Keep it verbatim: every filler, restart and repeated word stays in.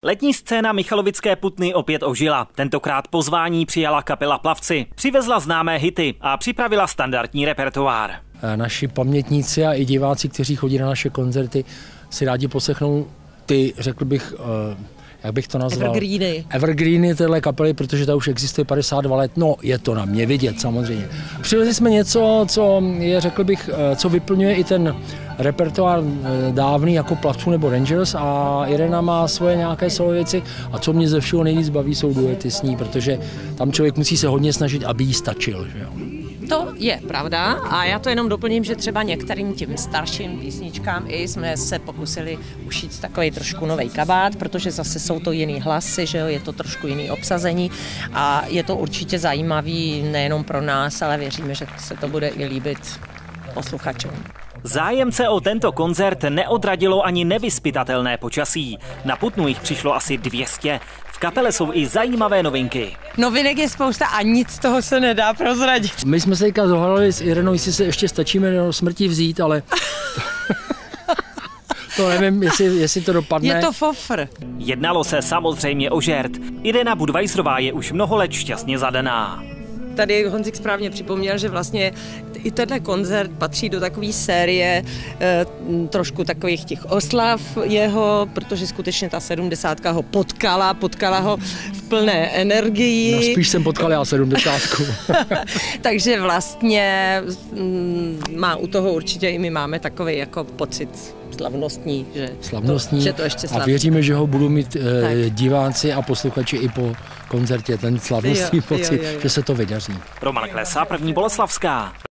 Letní scéna Michalovické Putny opět ožila. Tentokrát pozvání přijala kapela Plavci. Přivezla známé hity a připravila standardní repertoár. Naši pamětníci a i diváci, kteří chodí na naše koncerty, si rádi poslechnou ty, řekl bych, jak bych to nazval? Evergreeny. Evergreeny téhle kapely, protože ta už existuje padesát dva let. No, je to na mě vidět samozřejmě. Přivezli jsme něco, co je, řekl bych, co vyplňuje i ten repertoár dávný jako Plavců nebo Rangers, a Irena má svoje nějaké solo věci, a co mě ze všeho nejvíc baví, jsou duety s ní, protože tam člověk musí se hodně snažit, aby jí stačil. Že jo? To je pravda a já to jenom doplním, že třeba některým tím starším písničkám i jsme se pokusili ušít takový trošku nový kabát, protože zase jsou to jiný hlasy, že jo, je to trošku jiný obsazení a je to určitě zajímavý nejenom pro nás, ale věříme, že se to bude i líbit posluchačům. Zájemce o tento koncert neodradilo ani nevyzpytatelné počasí. Na Putnu jich přišlo asi dvě stě. V kapele jsou i zajímavé novinky. Novinek je spousta a nic z toho se nedá prozradit. My jsme se teďka dohadali s Irenou, jestli se ještě stačíme do smrti vzít, ale to nevím, jestli, jestli to dopadne. Je to fofr. Jednalo se samozřejmě o žert. Irena Budweisrová je už mnoho let šťastně zadaná. Tady Honzik správně připomněl, že vlastně i tenhle koncert patří do takové série e, trošku takových těch oslav jeho, protože skutečně ta sedmdesátka ho potkala, potkala ho v plné energii. No, spíš jsem potkal já sedmdesátku. Takže vlastně m, má u toho určitě i my máme takový jako pocit slavnostní, že, slavnostní to, že to ještě slavný. A věříme, že ho budou mít e, diváci a posluchači i po koncertě ten slavnostní jo, pocit, jo, jo, jo. že se to vydaří. Roman Klesa, První Boleslavská.